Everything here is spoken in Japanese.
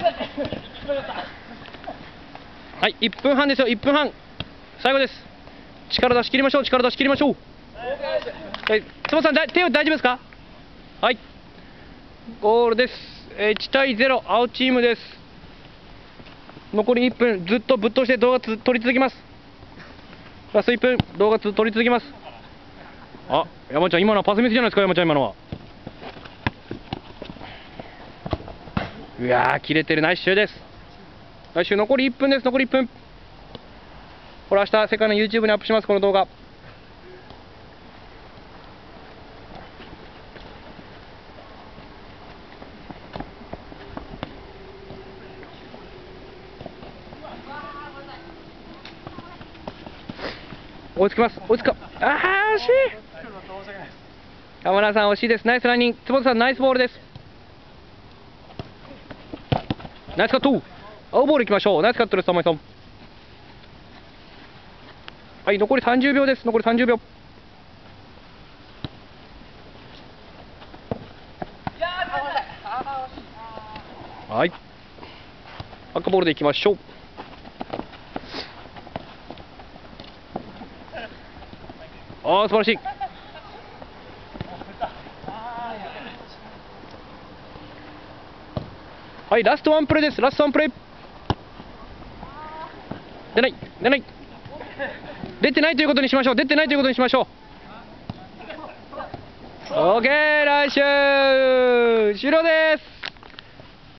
はい、1分半ですよ、1分半。最後です。力出し切りましょう、力出し切りましょう。坪さん、手を大丈夫ですか？はい。ゴールです。1対0、青チームです。残り1分、ずっとぶっ通して動画撮り続けます。ラスト1分、動画撮り続けます。あ、山ちゃん、今のはパスミスじゃないですか、山ちゃん、今のは。うわー、切れてる、ナイスシューです。来週残り1分です、残り1分。これ明日、世界の YouTube にアップします、この動画。追いつきます、追いつか、あー、惜しい。浜田さん、惜しいです。ナイスランニング。坪田さん、ナイスボールです。ナイスカット。青ボールいきましょう。ナイスカットです、玉井さん。はい、残り30秒です。残り30秒。はい。赤ボールでいきましょう。ああ、素晴らしい。はい、ラストワンプレーです。ラストワンプレー。出ない、出ない。出てないということにしましょう。出てないということにしましょう。オーケー、来週終了です。